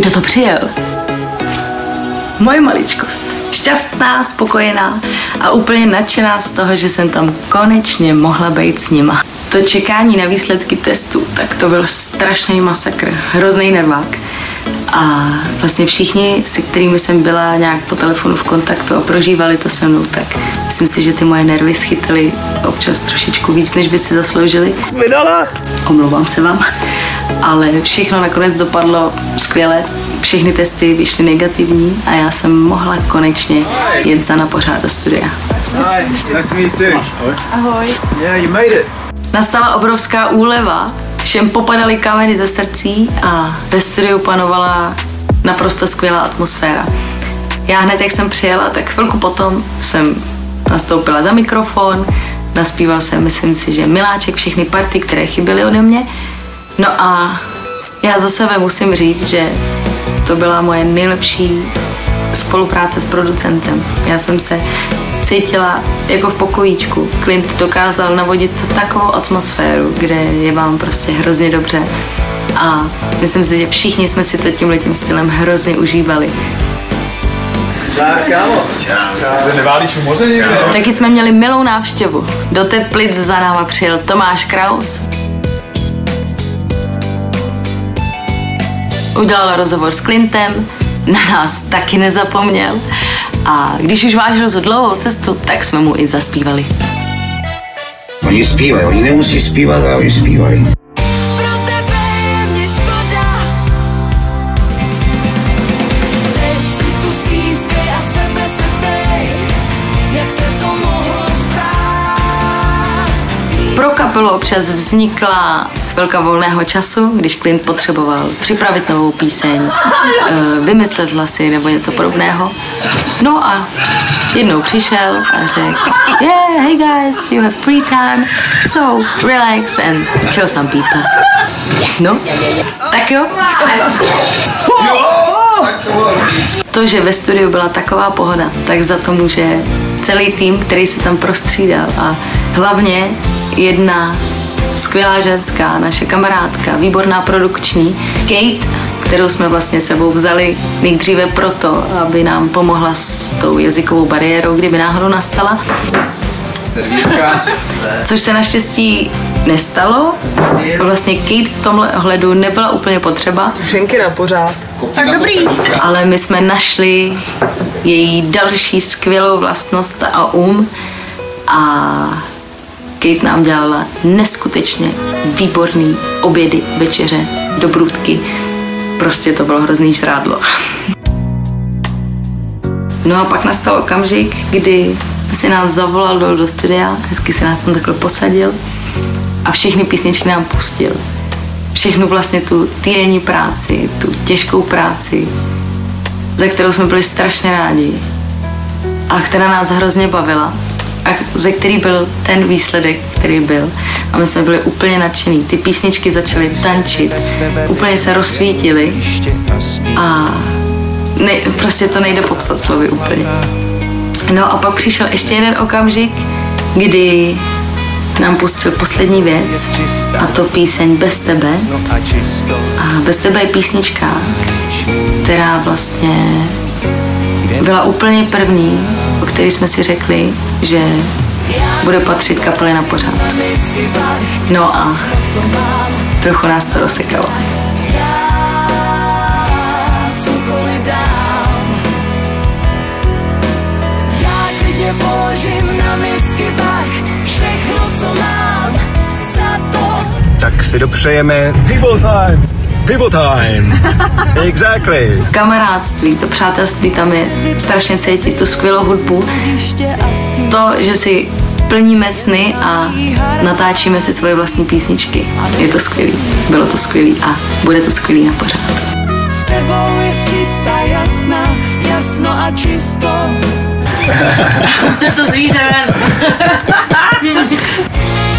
kdo to přijel? Moje maličkost. Šťastná, spokojená a úplně nadšená z toho, že jsem tam konečně mohla být s nima. To čekání na výsledky testu, tak to byl strašný masakr, hrozný nervák. A vlastně všichni, se kterými jsem byla nějak po telefonu v kontaktu a prožívali to se mnou, tak myslím si, že ty moje nervy schytaly občas trošičku víc, než by si zasloužili. Vydala! Omlouvám se vám. Ale všechno nakonec dopadlo skvěle. Všechny testy vyšly negativní a já jsem mohla konečně jet za na pořád do studia. Hi, nice to meet you. Ahoj. Yeah, you made it. Nastala obrovská úleva, všem popadaly kameny ze srdcí a ve studiu panovala naprosto skvělá atmosféra. Já hned, jak jsem přijela, tak chvilku potom jsem nastoupila za mikrofon, naspíval jsem, myslím si, že miláček, všechny party, které chyběly ode mě. No a já za sebe musím říct, že to byla moje nejlepší spolupráce s producentem. Já jsem se cítila jako v pokojíčku. Clint dokázal navodit takovou atmosféru, kde je vám prostě hrozně dobře. A myslím si, že všichni jsme si to tímhletím stylem hrozně užívali. Zdar, kámo. Čau. Se neválíš u moře někde? Taky jsme měli milou návštěvu. Do Teplic za náma přijel Tomáš Kraus. Udělal rozhovor s Clintem, na nás taky nezapomněl. A když už vážil tu dlouhou cestu, tak jsme mu i zaspívali. Oni zpívají, oni nemusí zpívat, ale oni zpívají. Pro kapelu občas vznikla chvilka volného času, když Clint potřeboval připravit novou píseň, vymyslet hlasy nebo něco podobného. No a jednou přišel a řekl, yeah, hey guys, you have free time, so relax and kill some people. No, tak jo. To, že ve studiu byla taková pohoda, tak za to může celý tým, který se tam prostřídal a hlavně jedna skvělá ženská, naše kamarádka, výborná produkční, Kate, kterou jsme vlastně sebou vzali nejdříve proto, aby nám pomohla s tou jazykovou bariérou, kdyby náhodou nastala. Servítka. Což se naštěstí nestalo. Vlastně Kate v tomhle ohledu nebyla úplně potřeba. Sušenky na pořád. Tak dobrý. Ale my jsme našli její další skvělou vlastnost a a Kate nám dělala neskutečně výborný obědy, večeře, dobrůdky. Prostě to bylo hrozný žrádlo. No a pak nastal okamžik, kdy si nás zavolal do studia, hezky se nás tam takhle posadil a všechny písničky nám pustil. Všechnu vlastně tu týdenní práci, tu těžkou práci, za kterou jsme byli strašně rádi a která nás hrozně bavila. A ze který byl ten výsledek, který byl. A my jsme byli úplně nadšení. Ty písničky začaly tančit, úplně se rozsvítily a prostě to nejde popsat slovy úplně. No a pak přišel ještě jeden okamžik, kdy nám pustil poslední věc a to píseň Bez tebe. A Bez tebe je písnička, která vlastně byla úplně první, o který jsme si řekli, že bude patřit kapele na pořád. No a trochu nás to rozsekalo. Tak si dopřejeme pivo time. Pivo time. Exactly. Kamarádství, to přátelství tam je strašně cítit, tu skvělou hudbu. To, že si plníme sny a natáčíme si svoje vlastní písničky. Je to skvělý. Bylo to skvělý a bude to skvělý na pořád. S tebou je čistá, jasná, jasno a čisto. Jste to zvíře ven.